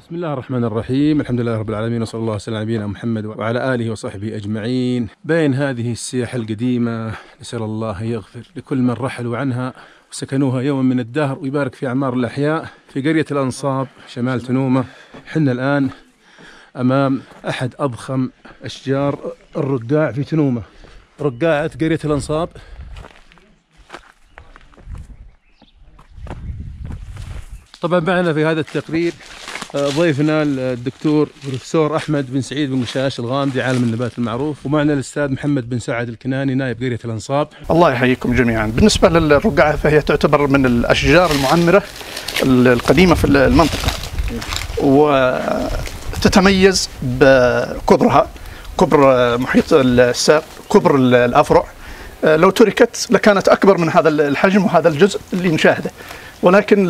بسم الله الرحمن الرحيم. الحمد لله رب العالمين، وصلى الله وسلم على نبينا محمد وعلى آله وصحبه أجمعين. بين هذه السياحة القديمة نسأل الله يغفر لكل من رحلوا عنها وسكنوها يوما من الدهر، ويبارك في أعمار الأحياء في قرية الأنصاب شمال تنومة. حنا الآن أمام أحد أضخم أشجار الرقاع في تنومة، رقاعة قرية الأنصاب. طبعا معنا في هذا التقرير ضيفنا الدكتور بروفيسور أحمد بن سعيد بن مشاش الغامدي، عالم النبات المعروف، ومعنا الأستاذ محمد بن سعد الكناني نائب قرية الأنصاب. الله يحييكم جميعا. بالنسبة للرقاعة فهي تعتبر من الأشجار المعمرة القديمة في المنطقة، وتتميز بكبرها، كبر محيط الساق، كبر الأفرع. لو تركت لكانت أكبر من هذا الحجم وهذا الجزء اللي نشاهده، ولكن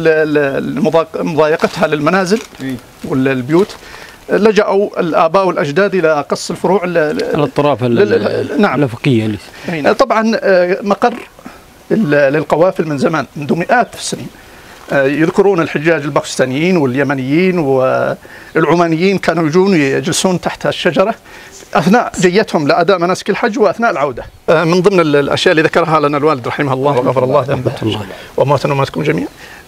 مضايقتها للمنازل والبيوت لجأوا الآباء والأجداد إلى قص الفروع على الأطراف الأفقية. طبعا مقر للقوافل من زمان، منذ مئات السنين. يذكرون الحجاج الباكستانيين واليمنيين والعمانيين كانوا يجون يجلسون تحت الشجرة أثناء جيتهم لأداء مناسك الحج وأثناء العودة. من ضمن الأشياء اللي ذكرها لنا الوالد رحمه الله وغفر الله ذنبه وموتنا وموتكم جميعا،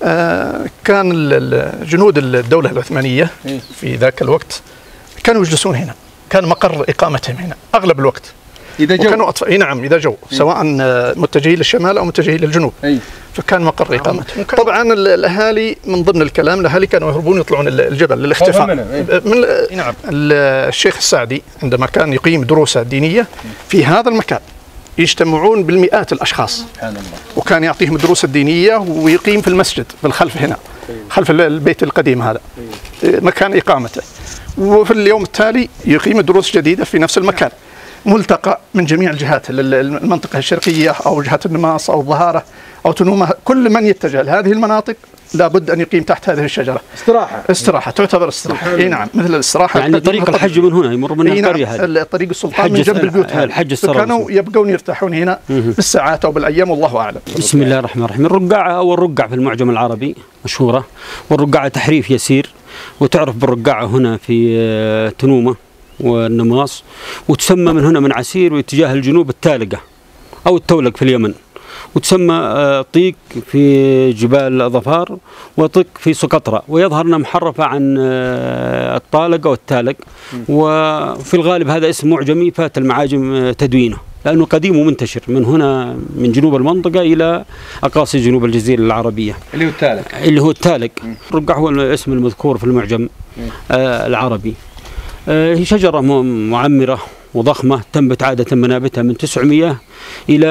كان جنود الدولة العثمانية في ذاك الوقت كانوا يجلسون هنا، كان مقر إقامتهم هنا أغلب الوقت. إذا جو كانوا نعم، إذا جو سواء متجهين للشمال أو متجهين للجنوب، فكان مقر إقامتهم. طبعا الأهالي من ضمن الكلام، الأهالي كانوا يهربون يطلعون الجبل للاختفاء. نعم. الشيخ السعدي عندما كان يقيم دروسه الدينية في هذا المكان يجتمعون بالمئات الأشخاص، وكان يعطيهم الدروس الدينية ويقيم في المسجد بالخلف هنا، خلف البيت القديم هذا مكان إقامته، وفي اليوم التالي يقيم دروس جديدة في نفس المكان، ملتقى من جميع الجهات، المنطقة الشرقية أو جهة النماص أو الظهارة أو تنومة. كل من يتجه لهذه المناطق لابد أن يقيم تحت هذه الشجرة. استراحة تعتبر استراحة. اي نعم، مثل الاستراحة. يعني طريق الحج من هنا يمر من القرية هذه، طريق السلطان من جنب البيوت هذه، فكانوا يبقون يرتاحون هنا بالساعات أو بالأيام، والله أعلم. بسم الله الرحمن الرحيم. الرقاعة أو الرقع في المعجم العربي مشهورة، والرقاعة تحريف يسير، وتعرف بالرقاعة هنا في تنومة والنماص، وتسمى من هنا من عسير واتجاه الجنوب التالقة أو التولق في اليمن، وتسمى طيق في جبال ظفار، وطيق في سقطرى، ويظهرنا محرفة عن الطالق والتالق، وفي الغالب هذا اسم معجمي فات المعاجم تدوينه، لأنه قديم ومنتشر من هنا من جنوب المنطقة إلى أقاصي جنوب الجزيرة العربية، اللي هو التالق. الرقع هو الاسم المذكور في المعجم العربي. هي شجرة معمرة وضخمة، تنبت عادة منابتها من 900 إلى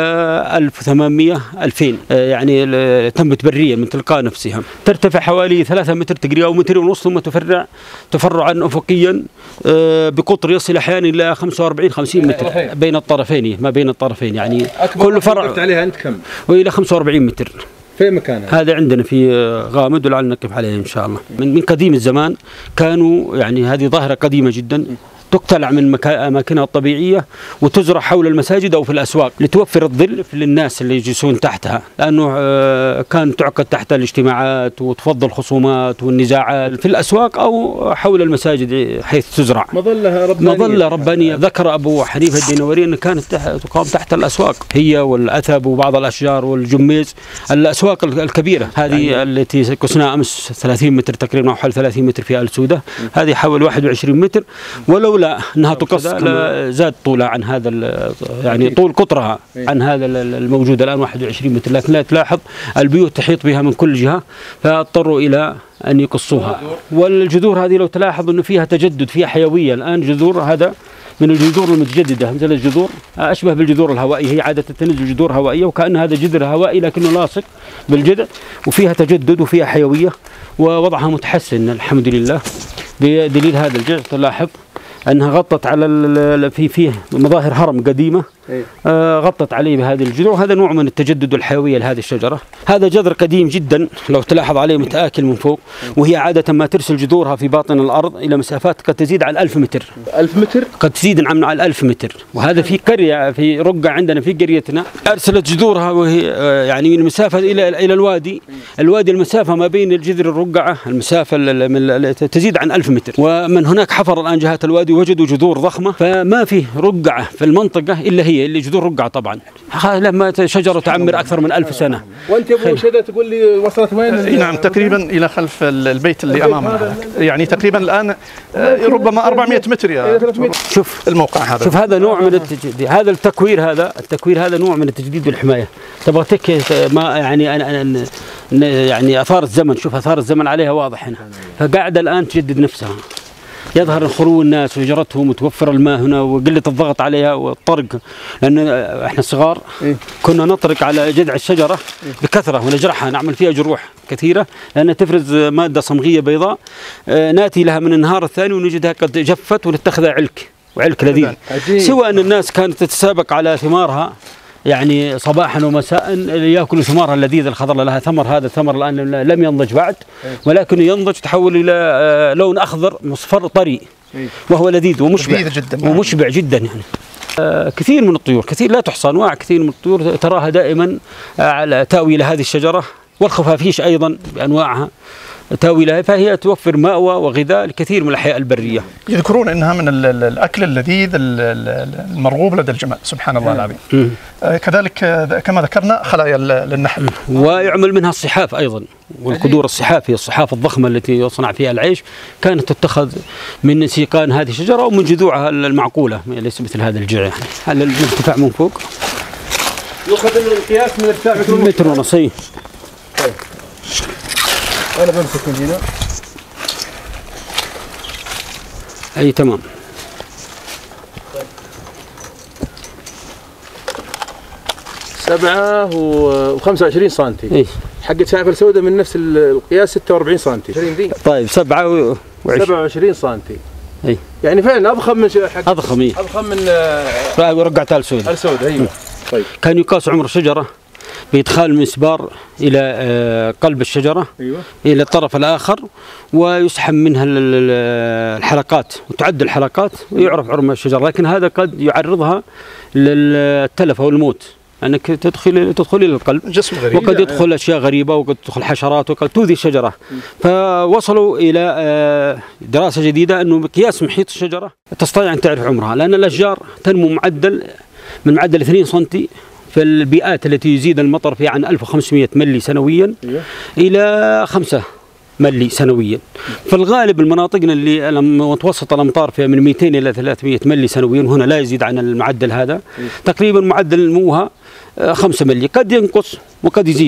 1800 2000، يعني تنبت بريا من تلقاء نفسها. ترتفع حوالي 3 متر تقريبا أو 1.5 متر، ثم تفرع تفرعا أفقيا بقطر يصل أحيانا إلى 45-50 متر بين الطرفين، ما بين الطرفين، يعني كل فرع عليها أنت كم؟ وإلى 45 متر. في مكانها هذا عندنا في غامد، ولعل نقف عليه إن شاء الله. من قديم الزمان كانوا، يعني هذه ظاهرة قديمة جدا، تقتلع من أماكنها الطبيعية وتزرع حول المساجد أو في الأسواق لتوفر الظل للناس اللي يجلسون تحتها، لأنه كان تعقد تحت الاجتماعات وتفضل الخصومات والنزاعات في الأسواق أو حول المساجد حيث تزرع. مظلة ربانية. ذكر أبو حنيفة الدينوري أن كانت تقام تحت الأسواق، هي والأثب وبعض الأشجار والجميز، الأسواق الكبيرة هذه يعني التي كسناها أمس 30 متر تقريبا أو حول 30 متر في آل سودة، هذه حول 21 متر، ولولا أنها تقص زاد طولها عن هذا، يعني طول قطرها عن هذا الموجود الآن 21 متر، لكن لا تلاحظ البيوت تحيط بها من كل جهة، فاضطروا إلى أن يقصوها. والجذور هذه لو تلاحظ أنه فيها تجدد، فيها حيوية الآن. جذور هذا من الجذور المتجددة، مثل الجذور أشبه بالجذور الهوائية، هي عادة تنزل جذور هوائية، وكأن هذا جذر هوائي لكنه لاصق بالجذع، وفيها تجدد وفيها حيوية ووضعها متحسن الحمد لله. بدليل هذا الجذع تلاحظ أنها غطت على فيه مظاهر هرم قديمة غطت عليه بهذه الجذوع. هذا نوع من التجدد والحيوية لهذه الشجرة. هذا جذر قديم جدا لو تلاحظ عليه متآكل من فوق، وهي عادة ما ترسل جذورها في باطن الأرض إلى مسافات قد تزيد على 1000 متر. 1000 متر؟ قد تزيد على 1000 متر. وهذا في قرية في رقع عندنا في قريتنا أرسلت جذورها وهي يعني من مسافة إلى الوادي. المسافة ما بين الجذر الرقعة المسافة تزيد عن 1000 متر. ومن هناك حفر الآن جهات الوادي وجدوا جذور ضخمة، فما في رقعة في المنطقة إلا هي اللي جذور رقعة. طبعا لما شجرة تعمر أكثر من 1000 سنة. وأنت يا أبو شهدة تقول لي وصلت وين؟ نعم تقريبا إلى خلف البيت اللي أمامنا، يعني تقريبا الآن ربما 400 متر يا دكتور. شوف الموقع هذا، شوف هذا نوع من التجديد. هذا التكوير هذا نوع من التجديد والحماية. تبغى تكي ما يعني أثار الزمن. شوف أثار الزمن عليها واضح هنا، فقاعدة الآن تجدد نفسها. يظهر خلو الناس وهجرتهم وتوفر الماء هنا وقلة الضغط عليها والطرق، لأن احنا الصغار كنا نطرق على جذع الشجرة بكثرة ونجرحها، نعمل فيها جروح كثيرة لأنها تفرز مادة صمغية بيضاء، ناتي لها من النهار الثاني ونجدها قد جفت ونتخذها علك لذيذ. سوى أن الناس كانت تتسابق على ثمارها، يعني صباحا ومساء ياكلوا ثمارها اللذيذ الخضر لها ثمر. هذا الثمر الآن لم ينضج بعد، ولكنه ينضج تحول إلى لون أخضر مصفر طري، وهو لذيذ ومشبع جدا يعني. كثير من الطيور، كثير لا تحصى أنواع كثير من الطيور تراها دائما على تاوي لهذه الشجرة، والخفافيش أيضا بأنواعها تاوي لها، فهي توفر مأوى وغذاء لكثير من الأحياء البرية. يذكرون أنها من الأكل اللذيذ المرغوب لدى الجمال، سبحان الله العظيم. كذلك كما ذكرنا خلايا للنحل، ويعمل منها الصحاف أيضا، والقدور الصحاف هي الصحاف الضخمة التي يصنع فيها العيش، كانت تتخذ من سيقان هذه الشجرة ومن جذوعها المعقولة، ليس مثل هذا الجذع. يعني هذا الارتفاع من فوق يأخذ القياس من ارتفاع متر ونص. أنا بمسك من هنا. أي تمام. طيب. 7 و25 سنتي. إيه. حقة شايف السوداء من نفس القياس 46 سنتي. طيب 27 سنتي. إيه. يعني فعلا أضخم من حق. أضخم. إيه. أضخم من. رقعتها السوداء. السوداء أيوه. طيب. كان يقاس عمر الشجرة بإدخال المسبار إلى قلب الشجرة، أيوة. إلى الطرف الآخر، ويسحب منها الحلقات وتعد الحلقات ويعرف عمر الشجرة. لكن هذا قد يعرضها للتلف أو الموت، أنك تدخل إلى القلب، جسم غريب، وقد يدخل أشياء غريبة، وقد تدخل حشرات، وقد تؤذي الشجرة. فوصلوا إلى دراسة جديدة أنه بقياس محيط الشجرة تستطيع أن تعرف عمرها، لأن الأشجار تنمو من معدل 2 سنتي في البيئات التي يزيد المطر فيها عن 1500 ملي سنويا إلى 5 ملي سنويا. فالغالب المناطقنا اللي متوسط الأمطار فيها من 200 إلى 300 ملي سنويا، هنا لا يزيد عن المعدل هذا. تقريبا معدل نموها 5 ملي، قد ينقص وقد يزيد،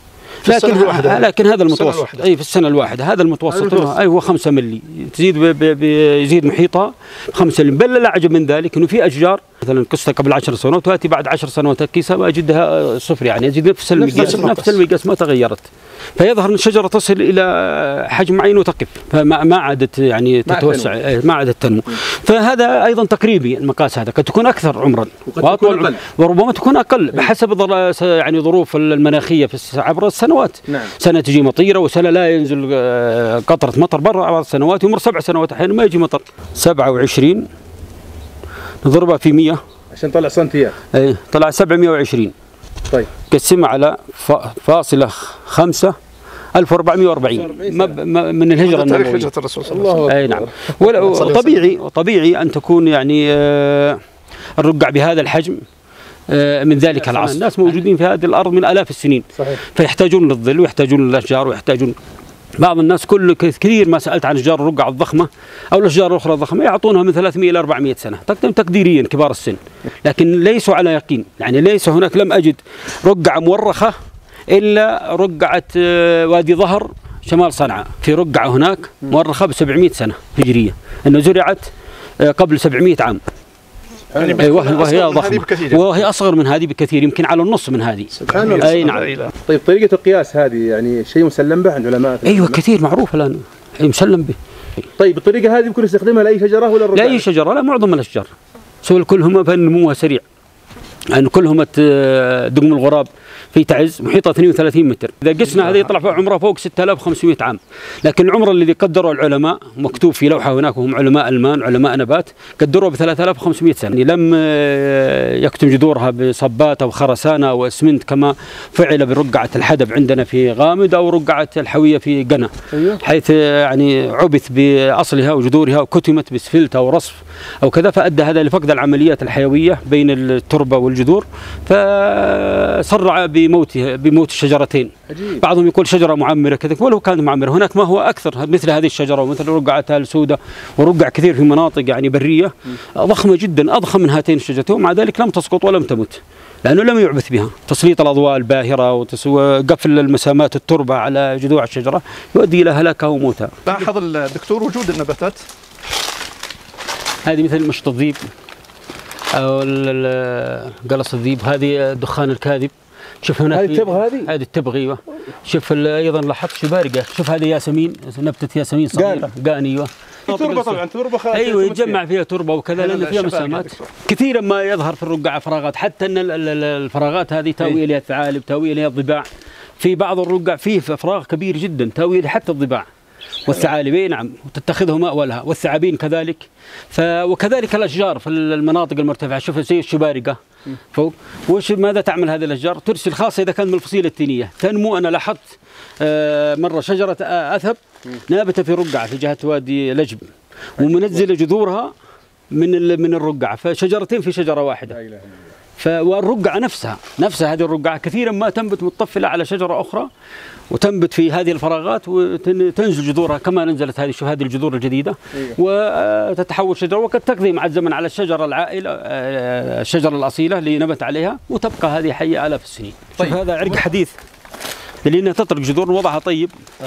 لكن هذا المتوسط. اي في السنه الواحده هذا المتوسط. اي هو 5 ملي، تزيد يزيد محيطها 5 ملي. بل لا اعجب من ذلك انه في اشجار مثلا قصتها قبل 10 سنوات وتاتي بعد 10 سنوات اكيسها واجدها صفر، يعني يزيد نفس المقياس ما تغيرت. فيظهر ان الشجره تصل الى حجم معين وتقف، فما عادت يعني تتوسع، ما عادت تنمو. فهذا ايضا تقريبي المقاس، هذا قد تكون اكثر عمرا واطول، وربما تكون اقل بحسب يعني ظروف المناخيه في عبر السنوات. نعم. سنه تجي مطيره وسنه لا ينزل قطره مطر برا بعض السنوات، يمر 7 سنوات احيانا ما يجي مطر. 27 نضربها في 100 عشان نطلع سنتيات. اي طلع 720. طيب قسمها على فاصلة 5 1440 من الهجرة النبوية. تاريخ هجرة الرسول صلى الله عليه وسلم. اي نعم. طبيعي ان تكون يعني الرقع بهذا الحجم من ذلك العصر. الناس موجودين في هذه الارض من آلاف السنين. صحيح. فيحتاجون للظل ويحتاجون للاشجار ويحتاجون بعض الناس كثير ما سألت عن أشجار الرقع الضخمة أو الأشجار الأخرى الضخمة يعطونها من 300 إلى 400 سنة تقديريا كبار السن، لكن ليسوا على يقين. يعني ليس هناك، لم أجد رقعة مورخة إلا رقعة وادي ظهر شمال صنعاء، في رقعة هناك مورخة ب 700 سنة هجرية، أنه زرعت قبل 700 عام. يعني وهي ضخمة، وهي أصغر من هذه بكثير، يمكن على النص من هذه. سبحان الله. أي نعم. طيب طريقة القياس هذه يعني شيء مسلم به عند علماء؟ أيوة كثير معروف الآن، مسلم به. طيب الطريقة هذه يمكن استخدامها لأي شجرة ولا الرقعة؟ لأي شجرة، لا معظم الأشجار، سواء كلهم فنموها سريع. يعني كلهم دقم الغراب في تعز محيطها 32 متر. إذا قسنا هذه يطلع فوق عمره فوق 6500 عام، لكن العمر الذي قدروا العلماء مكتوب في لوحة هناك، وهم علماء المان علماء نبات، قدروا ب 3500 سنة. يعني لم يكتم جذورها بصبات أو خرسانة أو اسمنت كما فعل برقعة الحدب عندنا في غامد أو رقعة الحوية في قنا، حيث يعني عبث بأصلها وجذورها وكتمت بسفلت أو رصف أو كذا، فأدى هذا لفقد العمليات الحيوية بين التربة والجذور، فصرع بموت الشجرتين. بعضهم يقول شجرة معمرة كذا، ولو كانت معمرة هناك ما هو أكثر مثل هذه الشجرة ومثل رقعة السودة ورقع كثير في مناطق يعني برية ضخمة جدا أضخم من هاتين الشجرتين، ومع ذلك لم تسقط ولم تمت لأنه لم يعبث بها. تسليط الأضواء الباهرة وقفل المسامات التربة على جذوع الشجرة يؤدي إلى هلاكها وموتها. لاحظ الدكتور وجود النباتات هذه مثل مشط الذيب أو قلص الذيب، هذه الدخان الكاذب. شوف هناك هذه التبغ، هذه التبغ ايوه. شوف ايضا لاحظت شبارقه، شوف هذه ياسمين، نبته ياسمين صغيره قان ايوه. تربه طبعا، تربه ايوه يتجمع فيها تربه وكذا لان فيها مسامات. كثيرا ما يظهر في الرقعه فراغات، حتى ان الفراغات هذه تاوي اليها الثعالب، تاوي اليها الضباع. في بعض الرقع فيه فراغ كبير جدا تاوي حتى الضباع والثعالب، نعم، وتتخذه مأوى لها، والثعابين كذلك. وكذلك الاشجار في المناطق المرتفعه، شوف زي الشبارقه فوق. ماذا تعمل هذه الاشجار؟ ترسل، خاصه اذا كانت من الفصيله التينيه تنمو. انا لاحظت مره شجره اثب نابته في رقعه في جهه وادي لجب، ومنزله جذورها من الرقعه، فشجرتين في شجره واحده. والرقعه نفسها هذه الرقعه كثيرا ما تنبت متصله على شجره اخرى وتنبت في هذه الفراغات وتنزل جذورها كما نزلت هذه. شوف هذه الجذور الجديده وتتحول شجره، وقد تقضي مع الزمن على الشجره العائله الشجره الاصيله اللي نبت عليها، وتبقى هذه حيه آلاف السنين. طيب. شوف هذا عرق حديث لانها تطرق جذور وضعها طيب.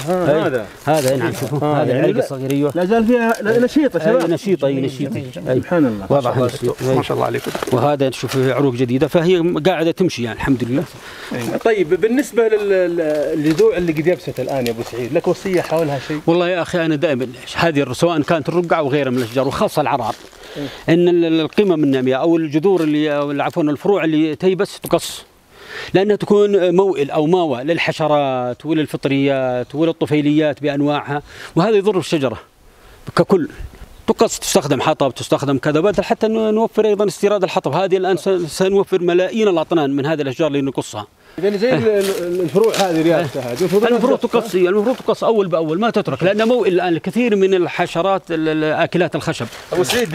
هذا نعم، شوفوا هذا العرق الصغير ايوه، لا زال فيها نشيطه شباب. نشيطه سبحان الله، وضعها نشيط ما شاء الله عليكم. وهذا شوف عروق جديده، فهي قاعده تمشي يعني الحمد لله. طيب بالنسبه للجذوع اللي قد يبست الان يا ابو سعيد، لك وصيه حولها شيء؟ والله يا اخي انا دائما هذه سواء كانت الرقعه وغيرها من الاشجار وخاصه العرار، ان القمم الناميه او الجذور اللي عفوا الفروع اللي تيبس تقص، لأنها تكون موئل أو ماوى للحشرات وللفطريات وللطفيليات بأنواعها، وهذا يضر الشجرة ككل. تقص، تستخدم حطب، تستخدم كذا، بدل حتى نوفر أيضا استيراد الحطب. هذه الآن سنوفر ملايين الأطنان من هذه الأشجار اللي نقصها. إذا زي الفروع هذه رياستها المفروض تقص، المفروض تقص أول بأول ما تترك، لأنه موئل الآن الكثير من الحشرات آكلات الخشب. أبو سعيد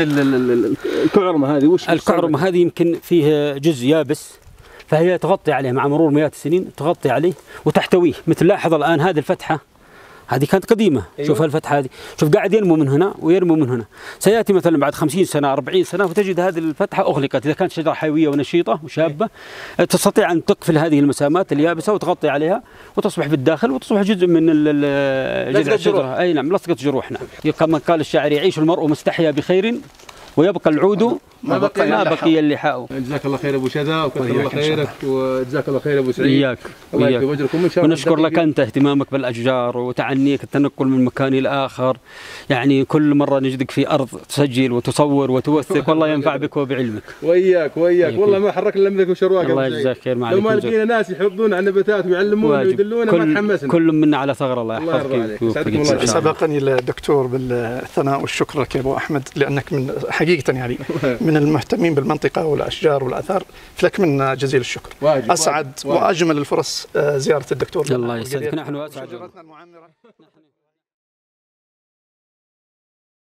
الكعرمة هذه وش؟ الكعرمة هذه يمكن فيه جزء يابس، فهي تغطي عليه مع مرور مئات السنين، تغطي عليه وتحتويه. مثل لاحظ الآن هذه الفتحة هذه كانت قديمة. أيوة. شوف الفتحة هذه، شوف قاعد ينمو من هنا ويرمو من هنا. سيأتي مثلا بعد 50 سنة 40 سنة وتجد هذه الفتحة أغلقت. إذا كانت شجرة حيوية ونشيطة وشابة تستطيع أن تقفل هذه المسامات اليابسة وتغطي عليها وتصبح في الداخل وتصبح جزء من جذع الشجرة. أي نعم، لصقة جروح. نعم، كما قال الشاعر: يعيش المرء مستحيا بخير ويبقى العود ما بقي اللحاء. جزاك الله خير ابو شذا، وكثر الله خيرك، وجزاك الله خير ابو سعيد. اياك الله يكتب اجركم ان شاء الله. ونشكر لك انت اهتمامك بالاشجار وتعنيك التنقل من مكان الى اخر. يعني كل مره نجدك في ارض تسجل وتصور وتوثق، والله ينفع بك وبعلمك. واياك والله ما حركنا الا مثلك وشرواك. الله يجزاك خير. ما عليك، لو ما لقينا ناس يحضون على النباتات ويعلمونا ويدلونا ما تحمسنا. كل منا على ثغر. الله يحفظك. سبقني الدكتور بالثناء والشكر لك يا ابو احمد، لانك من حقيقه يعني من المهتمين بالمنطقة والأشجار والآثار، فلك من جزيل الشكر. أسعد وأجمل الفرص زيارة الدكتور. الله يسعدك. نحن أسعد.